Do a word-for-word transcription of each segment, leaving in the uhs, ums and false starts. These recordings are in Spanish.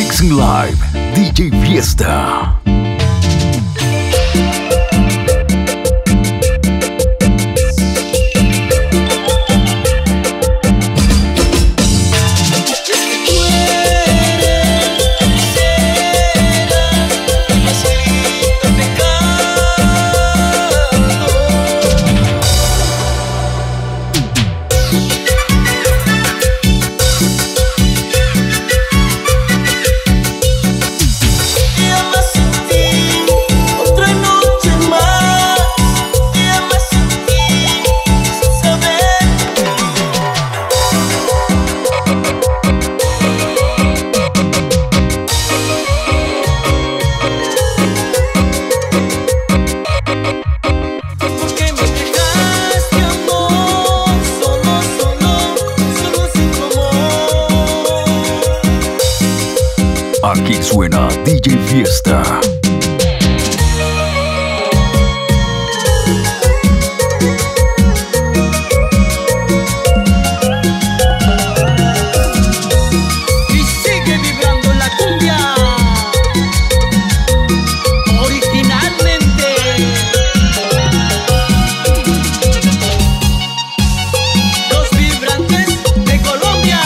Mixing Live, D J Fiesta. Aquí suena D J Fiesta. Y sigue vibrando la cumbia originalmente. Los vibrantes de Colombia.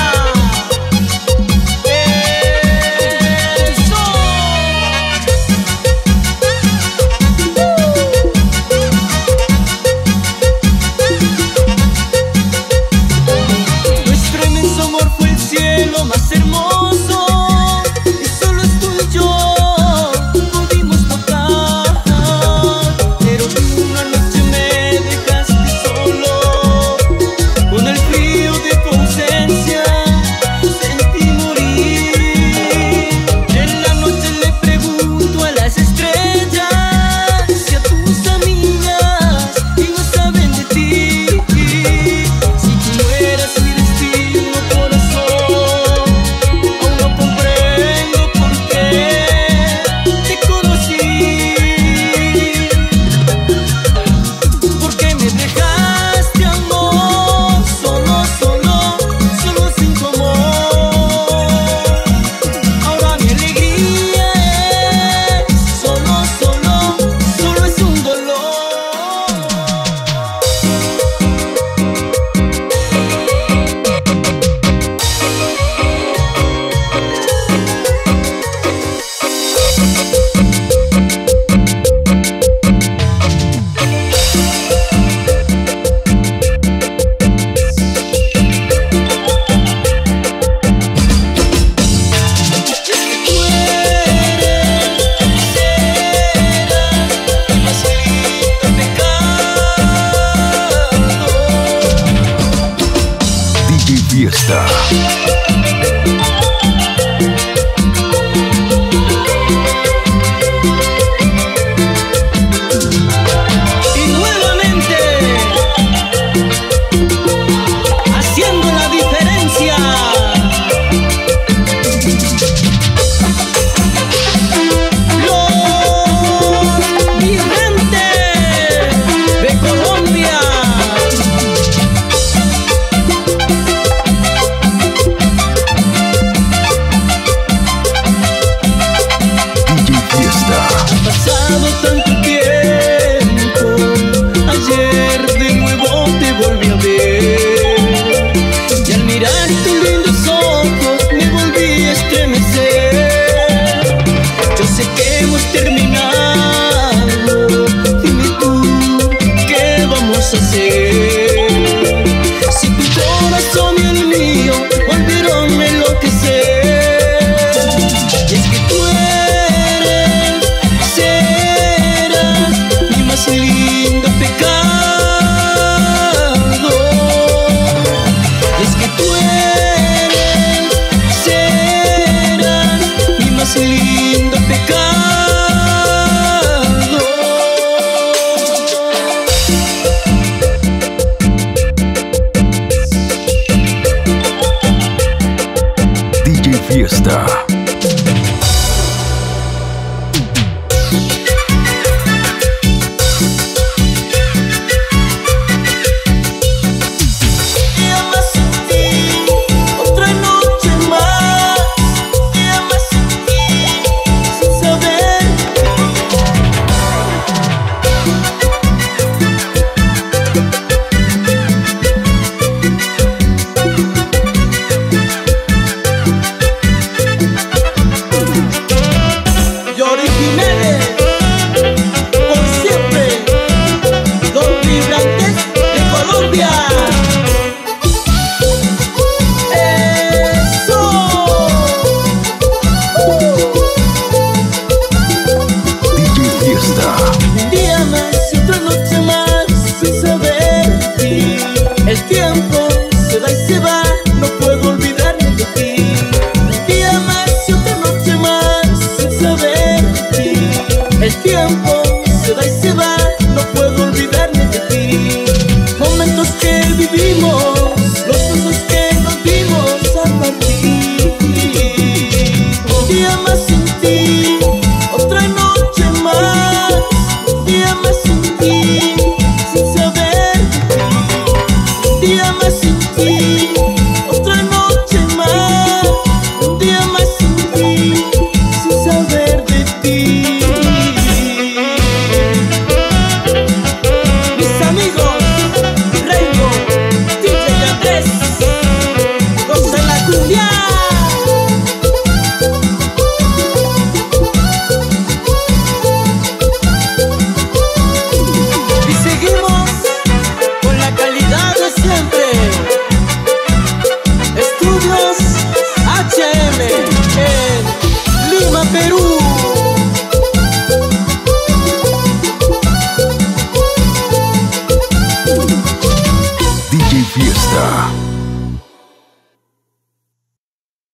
Más hermoso, y solo tú y yo pudimos tocar, pero una noche me dejaste solo, con el frío de tu ausencia sentí morir. En la noche le pregunto a las estrellas y a tus amigas y no saben de ti, si tú eras mi destino, corazón. Fiesta. Y nuevamente haciendo la diferencia. Los vibrantes de Colombia. Pasado tanto tiempo, ayer de nuevo te volví a ver, y al mirar tus lindos ojos me volví a estremecer. Yo sé que hemos terminado, dime tú, ¿qué vamos a hacer? Si tu corazón y el mío volvieron a enloquecer, y es que tú lindo pecado, y es que tú eres, serás mi más lindo pecado. D J Fiesta.